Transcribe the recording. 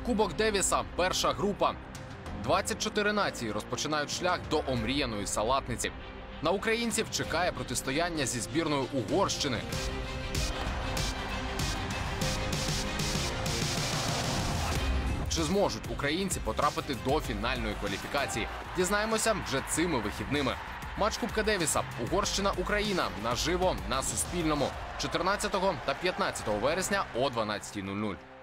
Кубок Девіса – перша група. 24 нації розпочинають шлях до омріяної салатниці. На українців чекає протистояння зі збірною Угорщини. Чи зможуть українці потрапити до фінальної кваліфікації? Дізнаємося вже цими вихідними. Матч Кубка Девіса Угорщина-Україна наживо на Суспільному 14 та 15 вересня о 12:00.